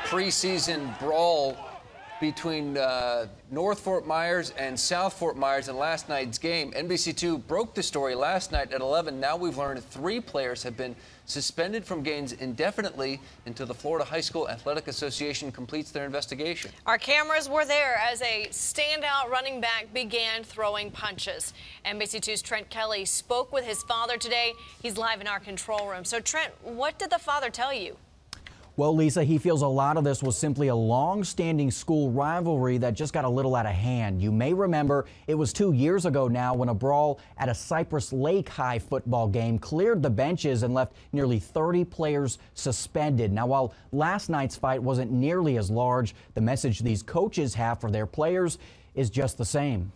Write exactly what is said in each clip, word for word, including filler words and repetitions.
preseason brawl between uh, North Fort Myers and South Fort Myers in last night's game. N B C two broke the story last night at eleven. Now we've learned three players have been suspended from games indefinitely until the Florida High School Athletic Association completes their investigation. Our cameras were there as a standout running back began throwing punches. N B C two's Trent Kelly spoke with his father today. He's live in our control room. So, Trent, what did the father tell you? Well, Lisa, he feels a lot of this was simply a long-standing school rivalry that just got a little out of hand. You may remember it was two years ago now when a brawl at a Cypress Lake High football game cleared the benches and left nearly thirty players suspended. Now, while last night's fight wasn't nearly as large, the message these coaches have for their players is just the same.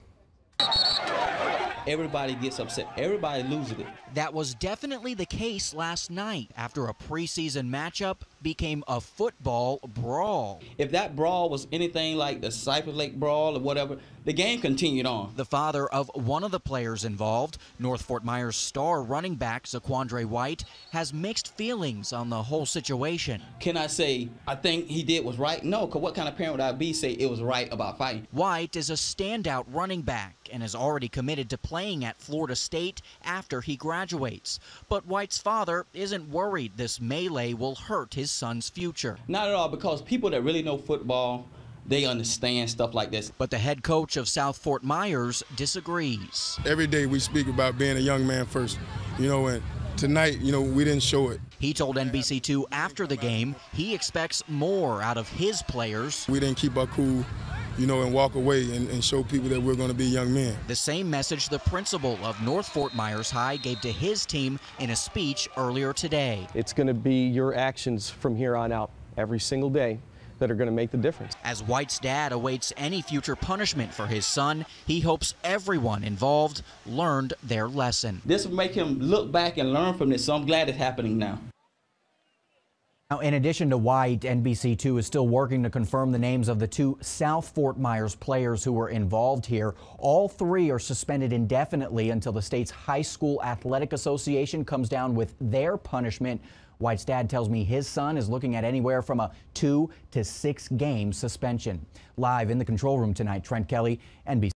Everybody gets upset. Everybody loses it. That was definitely the case last night after a preseason matchup became a football brawl. If that brawl was anything like the Cypress Lake brawl or whatever, the game continued on. The father of one of the players involved, North Fort Myers star running back Zaquandre White, has mixed feelings on the whole situation. Can I say I think he did was right? No, because what kind of parent would I be say it was right about fighting? White is a standout running back and is already committed to playing at Florida State after he graduates. But White's father isn't worried this melee will hurt his son's future. Not at all, because people that really know football, they understand stuff like this. But the head coach of South Fort Myers disagrees. Every day we speak about being a young man first, you know, and tonight, you know, we didn't show it. He told N B C two after the game he expects more out of his players. We didn't keep our cool, you know, and walk away and, and show people that we're going to be young men. The same message the principal of North Fort Myers High gave to his team in a speech earlier today. It's going to be your actions from here on out every single day that are going to make the difference. As White's dad awaits any future punishment for his son, he hopes everyone involved learned their lesson. This will make him look back and learn from this, so I'm glad it's happening now. Now, in addition to White, N B C two is still working to confirm the names of the two South Fort Myers players who were involved here. All three are suspended indefinitely until the state's High School Athletic Association comes down with their punishment. White's dad tells me his son is looking at anywhere from a two to six game suspension. Live in the control room tonight, Trent Kelly, N B C.